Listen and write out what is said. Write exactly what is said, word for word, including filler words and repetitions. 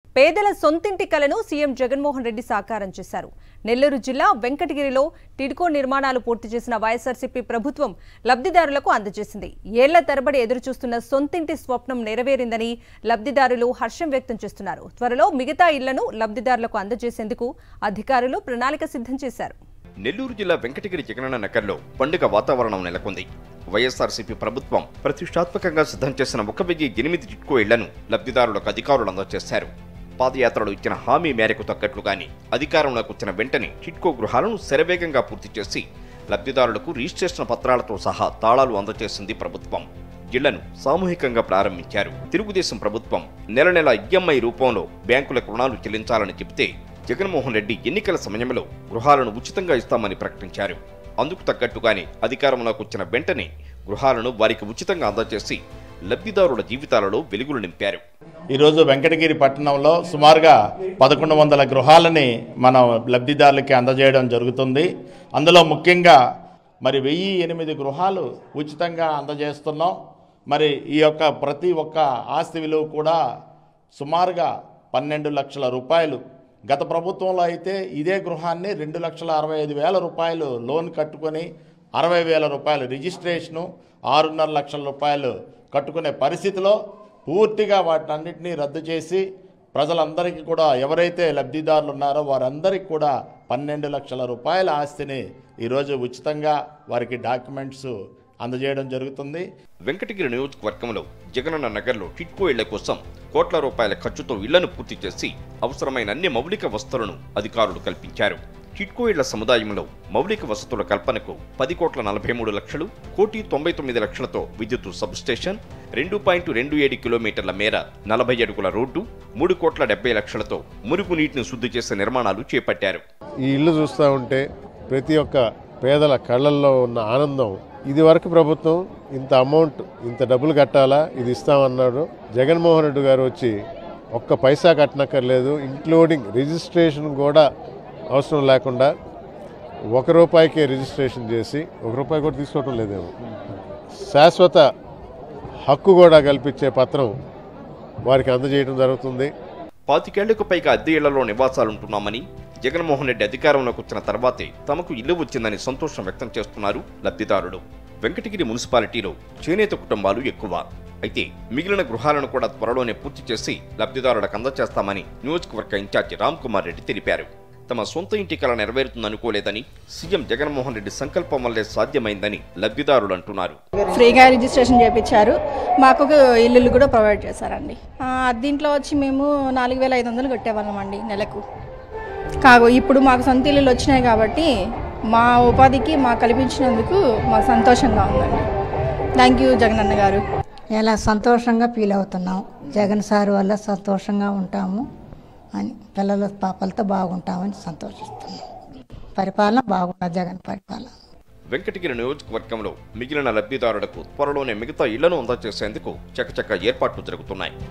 పేదల సొంతింటి కలను సీఎం జగన్మోహన్ రెడ్డి సాకారం చేశారు. నెల్లూరు జిల్లా వెంకటగిరిలో టిడ్కో నిర్మాణాలు పూర్తి చేసిన వైఎస్ఆర్సీపీ ప్రభుత్వం లబ్ధిదారులకు అందజేసింది. ఏళ్ల తరబడి ఎదురుచూస్తున్న సొంతింటి స్వప్నం నెరవేరిందని లబ్ధిదారులు హర్షం వ్యక్తం చేస్తున్నారు. త్వరలో మిగతా ఇళ్లను లబ్ధిదారులకు అందజేసేందుకు అధికారులు ప్రణాళిక సిద్ధం చేశారు. నెల్లూరు జిల్లా వెంకటగిరి జగనన్న నగర్లో పండుగ వాతావరణం నెలకొంది. వైఎస్ఆర్సీపీ ప్రభుత్వం ప్రతిష్టాత్మకంగా సిద్ధం చేసిన ఒక వెయ్యి ఎనిమిది టిడ్కో ఇళ్లను లబ్ధిదారులకు అధికారులు అందజేశారు. పాదయాత్రలో ఇచ్చిన హామీ మేరకు తగ్గట్లుగానే అధికారంలోకి వచ్చిన వెంటనే టిడ్కో గృహాలను శరవేగంగా పూర్తి చేసి లబ్ధిదారులకు రిజిస్ట్రేషన్ పత్రాలతో సహా తాళాలు అందజేసింది ప్రభుత్వం. ఇళ్లను సామూహికంగా ప్రారంభించారు. తెలుగుదేశం ప్రభుత్వం నెల నెల ఈఎంఐ రూపంలో బ్యాంకులకు రుణాలు చెల్లించాలని చెబితే జగన్మోహన్ రెడ్డి ఎన్నికల సమయంలో గృహాలను ఉచితంగా ఇస్తామని ప్రకటించారు. అందుకు తగ్గట్టుగానే అధికారంలోకి వచ్చిన వెంటనే గృహాలను వారికి ఉచితంగా అందజేసి లబ్ధిదారుల జీవితాలలో వెలుగులు నింపారు. ఈరోజు వెంకటగిరి పట్టణంలో సుమారుగా పదకొండు వందల గృహాలని మనం లబ్ధిదారులకి అందజేయడం జరుగుతుంది. అందులో ముఖ్యంగా మరి వెయ్యి ఎనిమిది గృహాలు ఉచితంగా అందజేస్తున్నాం. మరి ఈ యొక్క ప్రతి ఒక్క ఆస్తి విలువ కూడా సుమారుగా పన్నెండు లక్షల రూపాయలు. గత ప్రభుత్వంలో అయితే ఇదే గృహాన్ని రెండు లక్షల అరవై ఐదు వేల రూపాయలు లోన్ కట్టుకొని అరవై వేల రూపాయలు రిజిస్ట్రేషను ఆరున్నర లక్షల రూపాయలు కట్టుకునే పరిస్థితిలో పూర్తిగా వాటన్నిటినీ రద్దు చేసి ప్రజలందరికీ కూడా ఎవరైతే లబ్ధిదారులు ఉన్నారో వారందరికీ కూడా పన్నెండు లక్షల రూపాయల ఆస్తిని ఈరోజు ఉచితంగా వారికి డాక్యుమెంట్స్ అందజేయడం జరుగుతుంది. వెంకటగిరి నియోజకవర్గంలో జగనన్న నగర్లో టిడ్కో ఇళ్ల కోసం కోట్ల రూపాయల ఖర్చుతో ఇళ్లను పూర్తి చేసి అవసరమైన అన్ని మౌలిక వసతులను అధికారులు కల్పించారు. టిడ్కో ఇళ్ల సముదాయంలో మౌలిక వసతుల కల్పనకు పది కోట్ల నలభై మూడు లక్షలు, కోటి తొంభై తొమ్మిది లక్షలతో విద్యుత్ సబ్ స్టేషన్, రెండు పాయింట్ రెండు ఏడు కిలోమీటర్ల మేర నలభై అడుగుల రోడ్డు, మూడు కోట్ల డెబ్బై లక్షలతో మురుగు నీటిని శుద్ధి చేసే నిర్మాణాలు చేపట్టారు. ఈ ఇల్లు చూస్తూ ఉంటే ప్రతి ఒక్క పేదల కళ్ళల్లో ఉన్న ఆనందం, ఇది వరకు ప్రభుత్వం ఇంత అమౌంట్ ఇంత డబ్బులు కట్టాలా ఇది ఇస్తామన్నాడు. జగన్మోహన్ రెడ్డి గారు వచ్చి ఒక్క పైసా కట్టనక్కర్లేదు, ఇంక్లూడింగ్ రిజిస్ట్రేషన్ కూడా అవసరం లేకుండా ఒక రూపాయికే రిజిస్ట్రేషన్ చేసి ఒక రూపాయి కూడా తీసుకోవటం లేదేమో శాశ్వత హక్కు కూడా కల్పించే పత్రం వారికి అందజేయడం జరుగుతుంది. పాతికేళ్లకు పైగా అద్దె ఇళ్లలో నివాసాలుంటున్నామని, జగన్మోహన్ రెడ్డి అధికారంలోకి వచ్చిన తర్వాతే తమకు ఇల్లు వచ్చిందని సంతోషం వ్యక్తం చేస్తున్నారు లబ్ధిదారులు. వెంకటగిరి మున్సిపాలిటీలో చేనేత కుటుంబాలు ఎక్కువ. అయితే మిగిలిన గృహాలను కూడా త్వరలోనే పూర్తి చేసి లబ్ధిదారులకు అందజేస్తామని నియోజకవర్గ ఇన్ఛార్జి రామ్ కుమార్ రెడ్డి తెలిపారు. తమ సొంత ఇంటి కల నెరవేరుతుందనుకోలేదని, సీఎం జగన్మోహన్ రెడ్డి సంకల్పం వల్లే సాధ్యమైందని లబ్ధిదారులు అంటున్నారు. ఫ్రీగా రిజిస్ట్రేషన్ చేయించారు, మాకు ఇల్లు కూడా ప్రొవైడ్ చేశారండి. దీంట్లో వచ్చి మేము నాలుగు వేల ఐదు వందలు కట్టేవాళ్ళం అండి నెలకు. కాగు ఇప్పుడు మాకు సొంత ఇల్లులు వచ్చినాయి కాబట్టి మా ఉపాధికి మాకు కల్పించినందుకు మాకు సంతోషంగా ఉందండి. థ్యాంక్ యూ జగనన్న గారు. ఎలా సంతోషంగా ఫీల్ అవుతున్నాం, జగన్ సార్ వల్ల సంతోషంగా ఉంటాము అని, పిల్లల పాపలతో బాగుంటామని సంతోషిస్తున్నాం. పరిపాలన బాగుంటుంది, జగన్ పరిపాలన. వెంకటగిరి నియోజకవర్గంలో మిగిలిన లబ్ధిదారులకు త్వరలోనే మిగతా ఇళ్లను అందజేసేందుకు చకచక ఏర్పాట్లు జరుగుతున్నాయి.